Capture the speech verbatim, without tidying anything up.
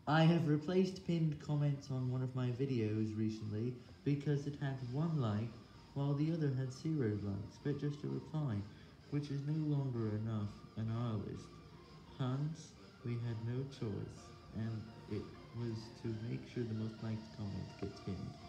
I have replaced pinned comments on one of my videos recently because it had one like, while the other had zero likes, but just a reply, which is no longer enough on our list. Hence, we had no choice, and it was to make sure the most liked comment gets pinned.